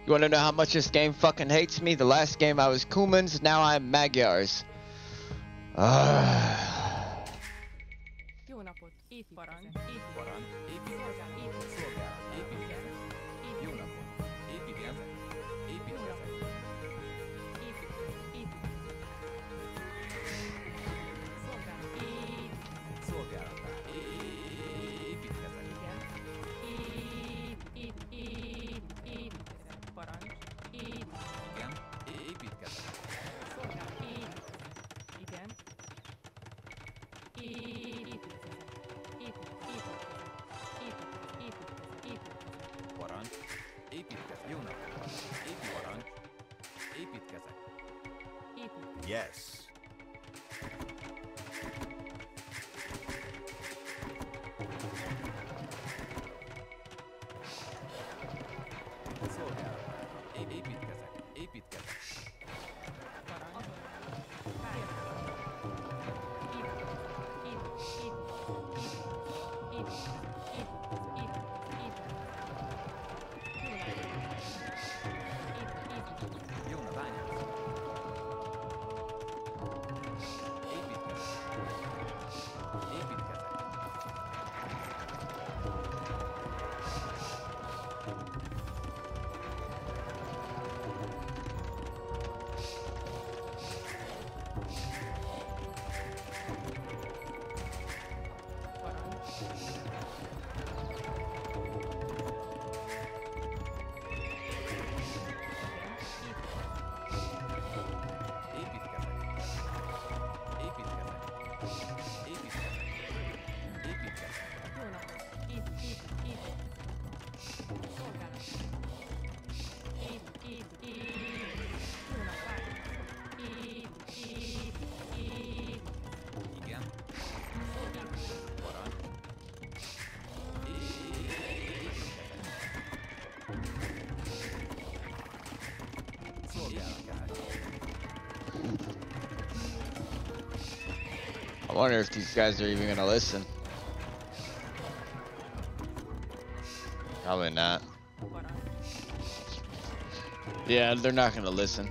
You wanna know how much this game fucking hates me? The last game I was Kumans, now I'm Magyars. Jó napot! Parancs! Parancs, építkezek, szolgálat, építkezek. Jó napot, építkezek, építkezek. Szolgálatá, építkezek. Parancs! Igen, építkezek. Igen. Parancs, építkezek. Jó napot, parancs, építkezek. Yes. Szolgálatá, építkezek, építkezek. Jó na, bányász. Építkezek. Építkezek. Igen. Parancs. Szolgálatát. I wonder if these guys are even gonna listen. Probably not. Yeah, they're not gonna listen.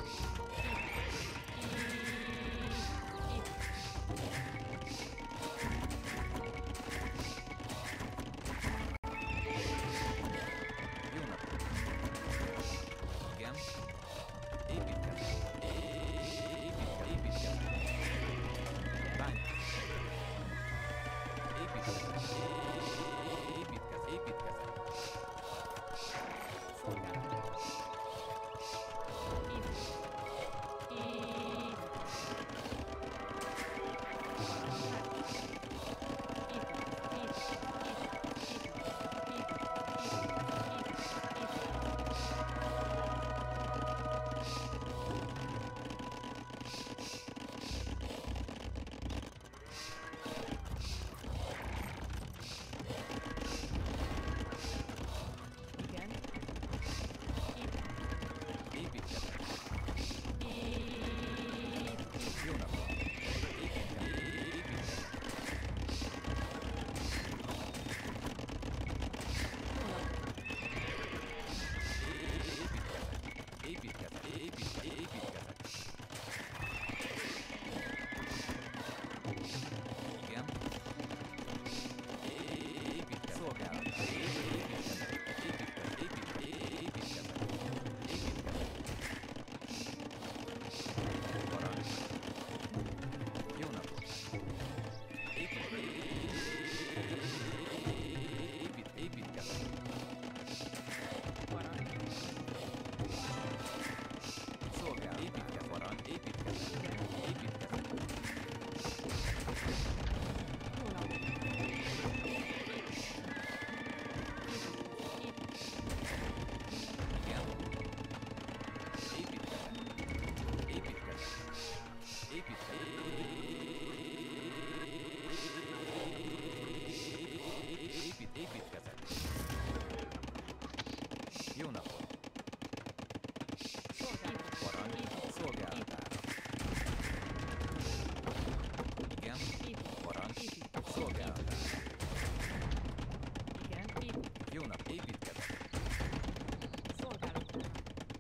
Jó napot. Igen. Építkezek. Építkezek. Bányász. Építkezek. Építkezek. Szolgálat. Építkezek. Jó napot. Építkezek. Építkezek. Építkezek. Igen. Építkezek. Szolgálat. Építkezek. Építkezek. Parancs. Jó napot. Építkezek. Szolgál. Építkezek. Parancs. Építkezek. Igen. Építkezek. Jó napot. Parancs. Szolgálatára. Igen. Parancs. Szolgálatára. Jó nap. Építkezek.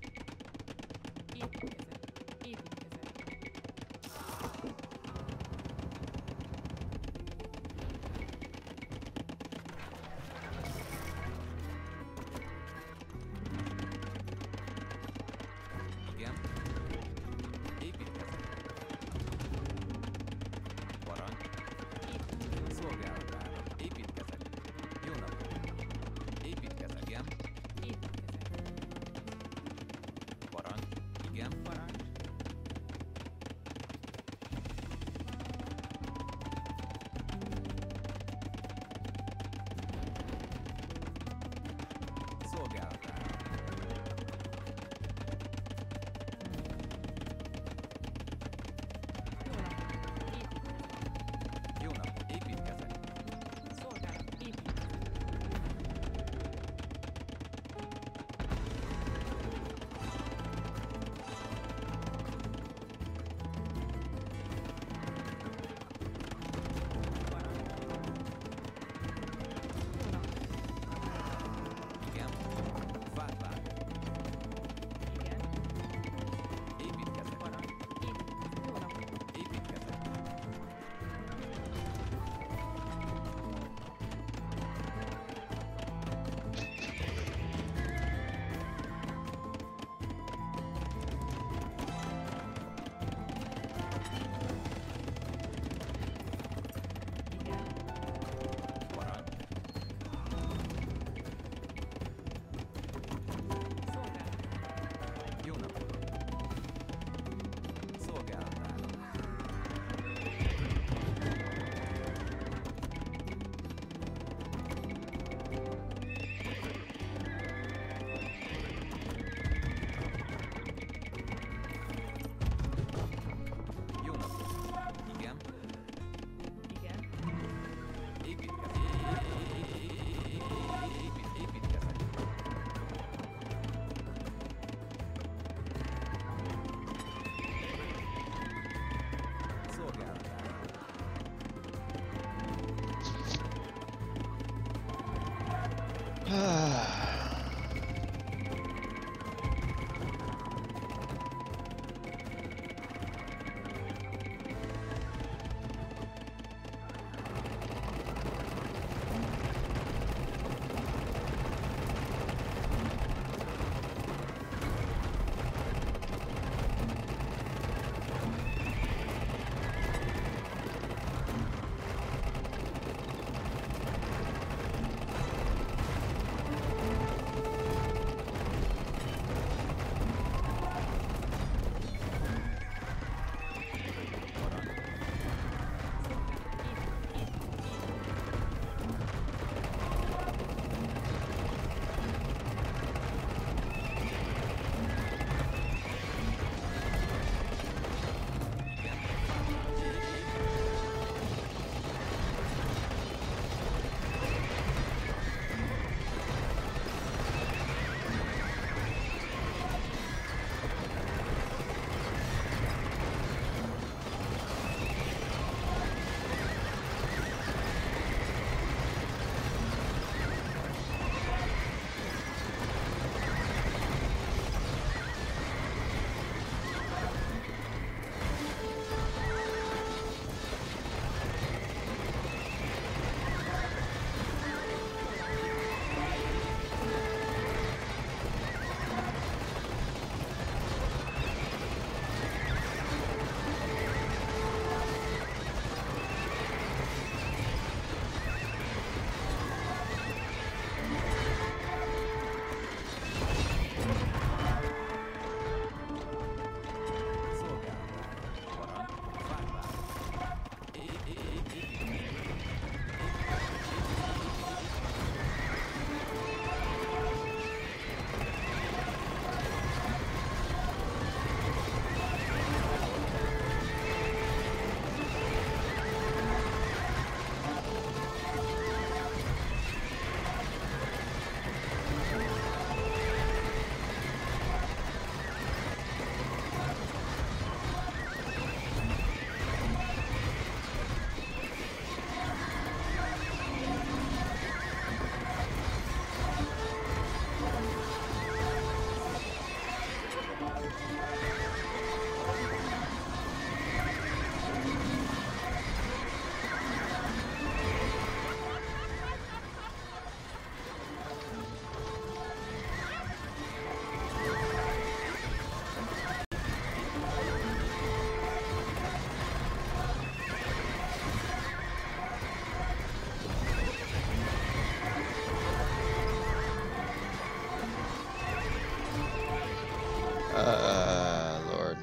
Lord.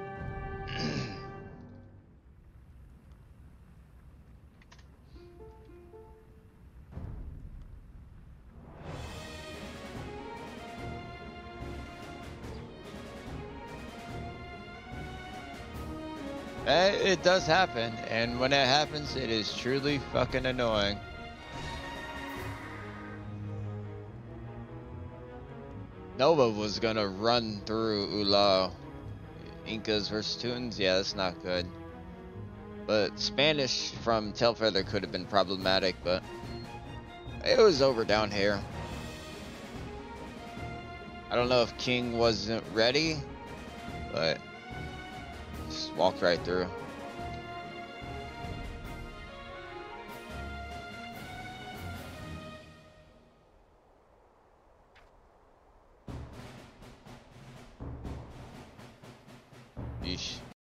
It does happen, and when it happens, it is truly fucking annoying. Nova was gonna run through Ulao. Incas versus Tunes, yeah, that's not good. But Spanish from Tailfeather could have been problematic, but it was over down here. I don't know if King wasn't ready, but just walked right through.